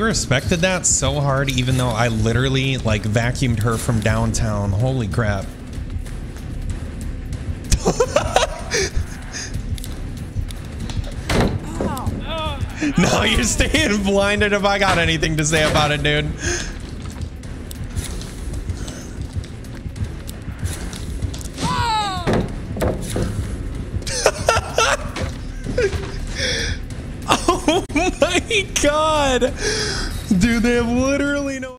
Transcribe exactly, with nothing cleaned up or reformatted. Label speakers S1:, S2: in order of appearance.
S1: respected that so hard, even though I literally like vacuumed her from downtown. Holy crap. No, you're staying blinded if I got anything to say about it, dude. Oh my God. Dude, they have literally no